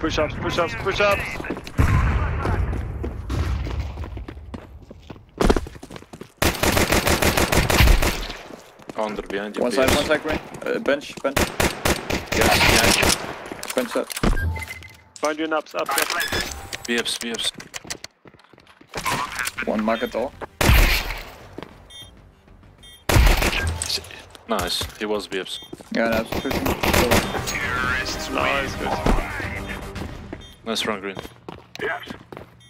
Push-ups, push-ups, push-ups! Under behind you. One side, green. Bench. Yes, behind you. Bench set. Find you an ups. BFs. One market door. Nice, he was BFs. Yeah, that's pushing. Nice, good. Nice run, green. Yes.